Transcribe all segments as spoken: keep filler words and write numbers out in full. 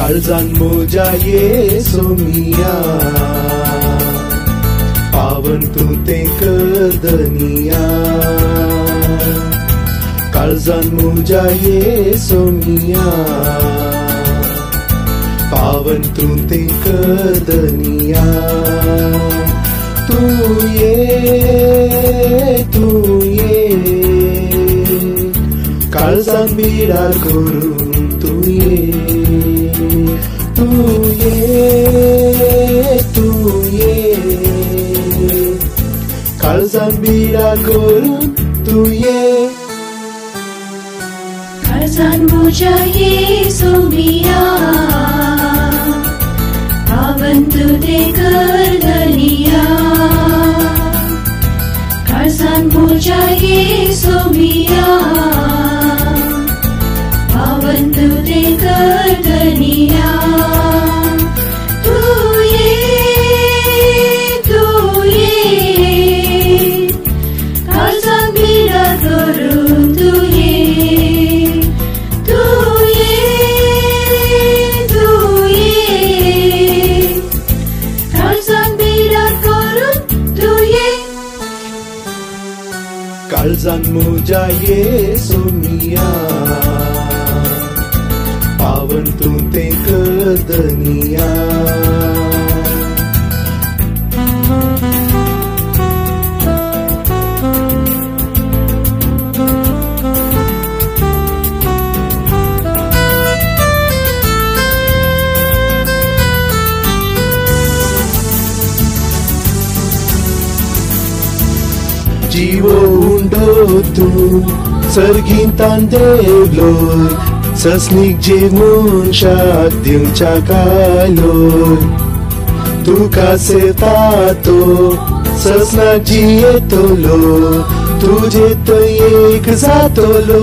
काळजान म्हज्या येसोमिया पावन तूं तें करदनिया काळजान म्हज्या येसोमिया पावन तूं तें करदनिया तूं ये तूं ये काळजान बिडार करून तूं ये तूं ये तूं ये काळजान बिडार करून तूं ये काळजान म्हज्या येसोमिया पावन तूं तें करदनिया काळजान म्हज्या येसोमिया पावन तूं तें करदनिया तूं ये तूं ये काळजान बिडार करून तूं ये तूं ये तूं ये काळजान बिडार करून तूं ये काळजान म्हज्या येसोमिया पावन तूं तें करदनिया जीवो उंडो तूं सर्गींतान देवलोय ससनीक जे मनशाक दिवच्या कायलोय तुका सेतातो ससनाक जियेतलो तुजे थंय एक जातलो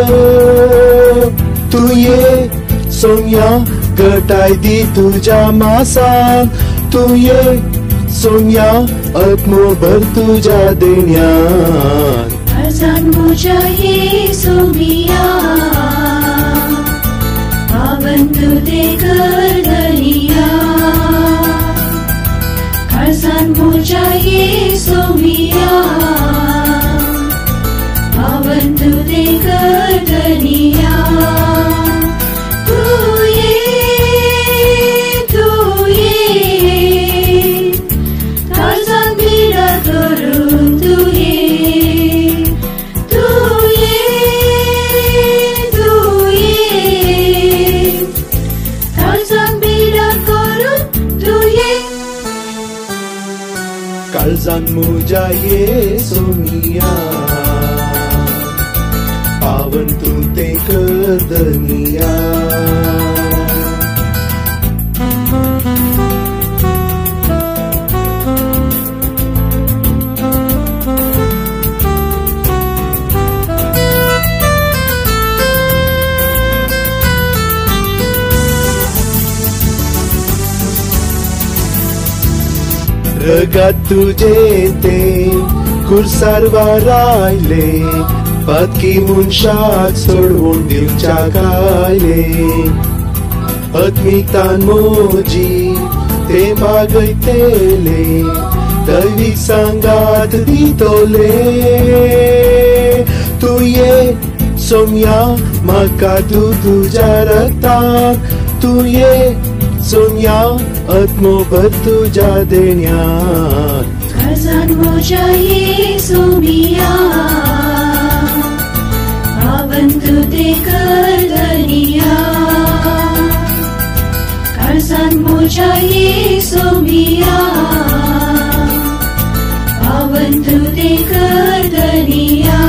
तूं ये सोम्या घटाय दी तुज्या मासान तूं ये सोम्या आत्मभर तुज्या देण्यान काळजान म्हज्या येसोमिया पावन तूं तें करदनिया काळजान म्हज्या येसोमिया पावन तूं तें करदनिया तूं ये तूं ये काळजान बिडार करून तूं ये तूं ये तूं ये काळजान बिडार करून तूं ये काळजान म्हज्या येसोमिया पावन तूं तें करदनिया रगात तुजे ते खुर्सार वारायले पत्की मनशाक सोडवून दिवच्या कायले आत्मिकतान मोजी ते मागयतेले दैवीक सांगात दितोले तूं ये सोम्या म्हाका तूं तुज्या रक्तान तूं ये सोम्या आत्मभर तुज्या देण्यान काळजान म्हज्या येसोमिया पावन तूं तें करदनिया काळजान म्हज्या येसोमिया पावन तूं तें करदनिया